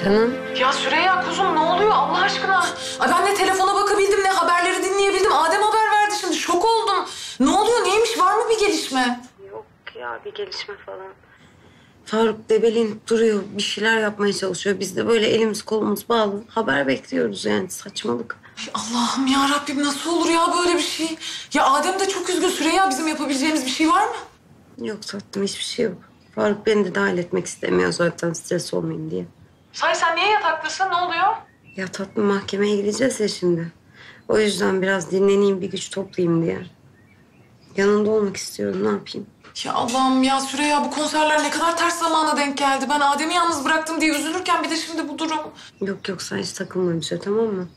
Canım. Ya Süreyya kuzum ne oluyor Allah aşkına? Ay ben ne telefona bakabildim ne haberleri dinleyebildim. Adem haber verdi şimdi şok oldum. Ne oluyor neymiş var mı bir gelişme? Yok ya bir gelişme falan. Faruk debelin duruyor bir şeyler yapmaya çalışıyor. Biz de böyle elimiz kolumuz bağlı. Haber bekliyoruz yani saçmalık. Allah'ım ya Rabbim nasıl olur ya böyle bir şey? Ya Adem de çok üzgün Süreyya bizim yapabileceğimiz bir şey var mı? Yok tatlım hiçbir şey yok. Faruk beni de dahil etmek istemiyor zaten stres olmayayım diye. Say sen niye yataktasın ne oluyor? Ya tatlım mahkemeye gideceğiz ya şimdi. O yüzden biraz dinleneyim bir güç toplayayım diye. Yanında olmak istiyorum ne yapayım? Ya Allah'ım ya Süreyya bu konserler ne kadar ters zamana denk geldi. Ben Adem'i yalnız bıraktım diye üzülürken bir de şimdi bu durum. Yok sen hiç takılma bir şey tamam mı?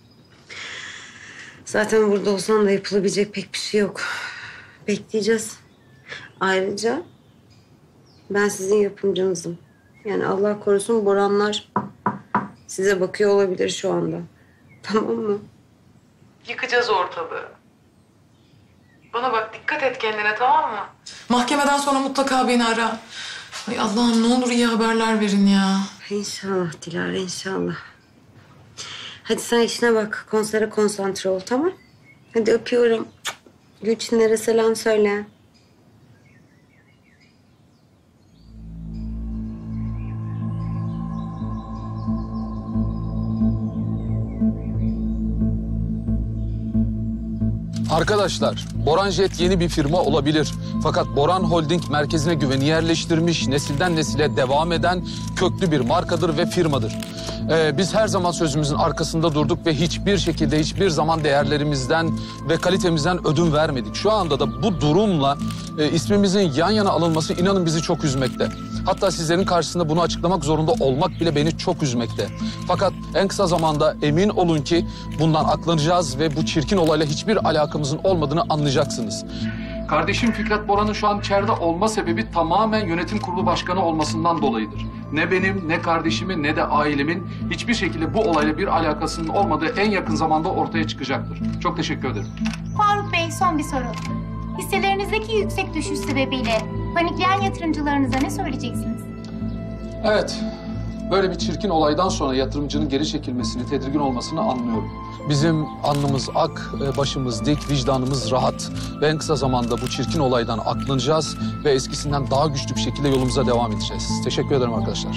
Zaten burada olsan da yapılabilecek pek bir şey yok. Bekleyeceğiz. Ayrıca ben sizin yapımcınızım. Yani Allah korusun Boranlar size bakıyor olabilir şu anda. Tamam mı? Yıkacağız ortalığı. Bana bak dikkat et kendine tamam mı? Mahkemeden sonra mutlaka beni ara. Ay Allah'ım ne olur iyi haberler verin ya. İnşallah Dilara inşallah. Hadi sen işine bak. Konsere konsantre ol tamam? Hadi öpüyorum. Gülçinlere selam söyle. Arkadaşlar, Boran Jet yeni bir firma olabilir. Fakat Boran Holding merkezine güveni yerleştirmiş, nesilden nesile devam eden köklü bir markadır ve firmadır. Biz her zaman sözümüzün arkasında durduk ve hiçbir şekilde, hiçbir zaman değerlerimizden ve kalitemizden ödün vermedik. Şu anda da bu durumla ismimizin yan yana alınması inanın bizi çok üzmekte. Hatta sizlerin karşısında bunu açıklamak zorunda olmak bile beni çok üzmekte. Fakat en kısa zamanda emin olun ki bundan aklanacağız ve bu çirkin olayla hiçbir alakamızın olmadığını anlayacaksınız. Kardeşim Fikret Boran'ın şu an içeride olma sebebi tamamen yönetim kurulu başkanı olmasından dolayıdır. Ne benim, ne kardeşimin, ne de ailemin hiçbir şekilde bu olayla bir alakasının olmadığı en yakın zamanda ortaya çıkacaktır. Çok teşekkür ederim. Faruk Bey son bir soru. Hisselerinizdeki yüksek düşüş sebebiyle panikleyen yatırımcılarınıza ne söyleyeceksiniz? Evet, böyle bir çirkin olaydan sonra yatırımcının geri çekilmesini, tedirgin olmasını anlıyorum. Bizim alnımız ak, başımız dik, vicdanımız rahat. Ve en kısa zamanda bu çirkin olaydan aklanacağız ve eskisinden daha güçlü bir şekilde yolumuza devam edeceğiz. Teşekkür ederim arkadaşlar.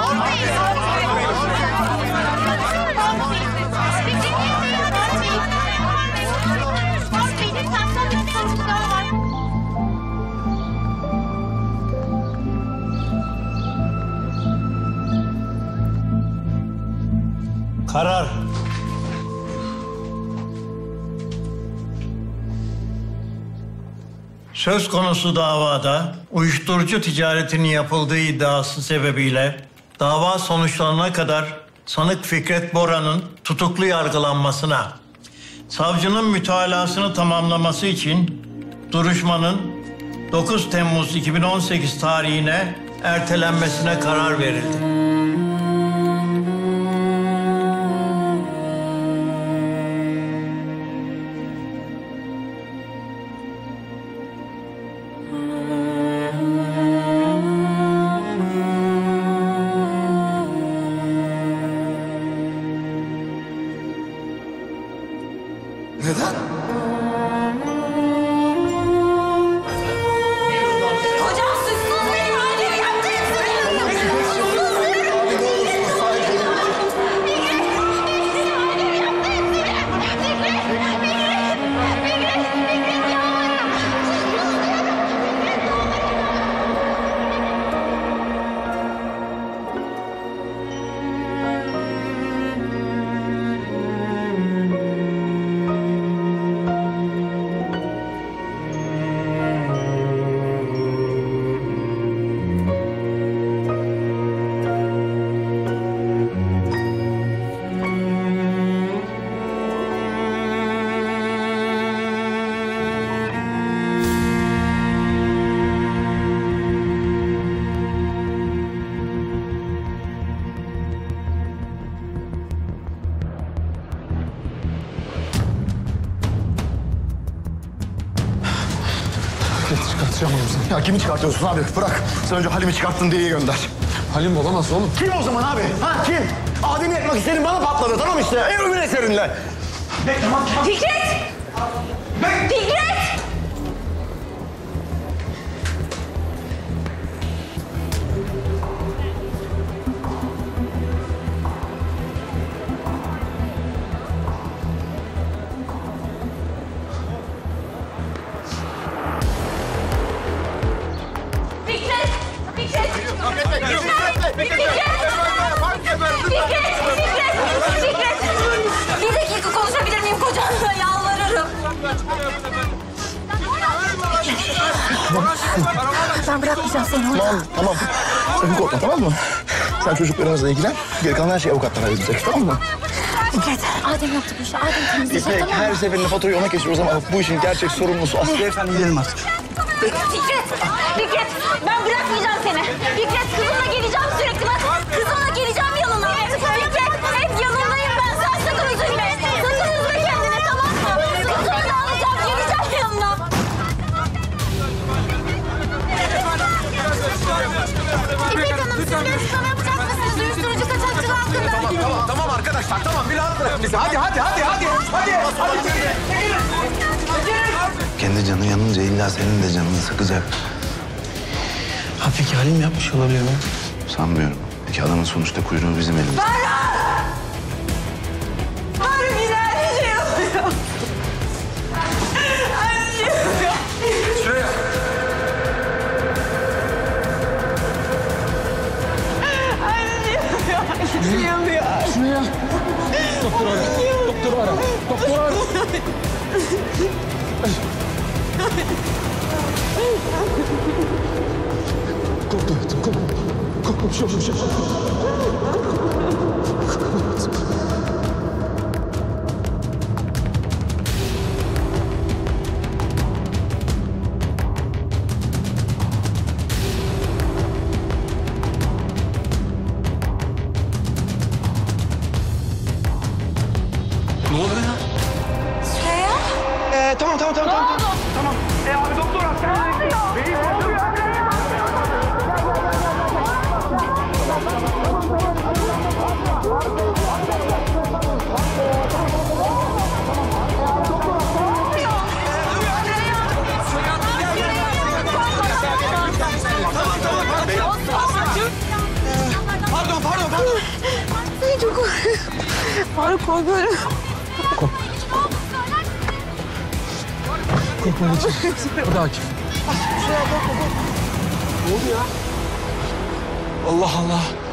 Karar. Söz konusu davada uyuşturucu ticaretinin yapıldığı iddiası sebebiyle dava sonuçlanana kadar sanık Fikret Boran'ın tutuklu yargılanmasına, savcının mütalasını tamamlaması için duruşmanın 9 Temmuz 2018 tarihine ertelenmesine karar verildi. Neden? Hocam siz susmayın annemi yaptı Çıkartacağım onu sen. Ya kimi çıkartıyorsun abi? Bırak. Sen önce Halim'i çıkarttın diye gönder. Halim olamaz oğlum. Kim o zaman abi? Ha kim? Adem'i yakmak istedim, bana patladı. Tamam işte, evimin eserinle. Fikret! Fikret! Bir dakika konuşabilir miyim kocanla? Yalvarırım. Ben bırakmayacağım seni orada. Tamam. Sakın korkma, tamam mı? Sen çocuklarımızla ilgilen. Geri kalan her şey avukattan halledecek, tamam mı? Fikret, Adem yaptı bu işi. Adem temizleyecek, İpek, tamam mı? her seferinde faturayı ona kesiyoruz ama bu işin gerçek sorumlusu Aslı Efendi, gidelim artık. Fikret, ben bırakmayacağım seni. Fikret, kızımla geleceğim sürekli. Bak, kızımla geleceğim yanına. Fikret, hep yanındayım ben. Sen sakın üzülme. Sakın üzme kendini, tamam mı? Kızımı da alacağım, geleceğim yanına. İpek Hanım, siz bir açıklama yapacak mısınız? Uyuşturucu kaçakçılığı hakkında. Tamam arkadaşlar, tamam. Bir rahat bırakın bizi. Hadi. Kendi canı yanınca illa senin de canını sıkacak. Ha peki Halim yapmış olabilir mi? Sanmıyorum. Peki adamın sonuçta kuyruğu bizim elimizde. Korkma hayatım, korkma. Korkma, bir şey yok. Ne oluyor ya? Tamam. Tamam. Abi doktor hastaneye. Benim ne oluyor? Pardon. Çok Faruk korkuyorum. Korkma lütfen. Hadi Akif. Ne oldu ya? Allah Allah.